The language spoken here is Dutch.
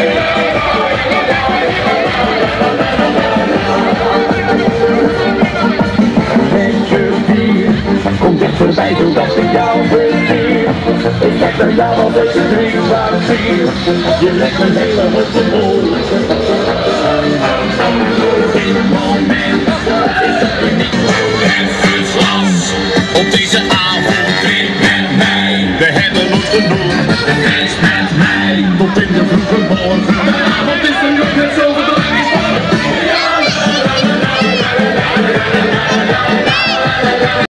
Kom dichterbij zodat ik jou verkeer. Ik kijk naar jou al deze drie waar ik zie. Je legt mijn hele hoofd op.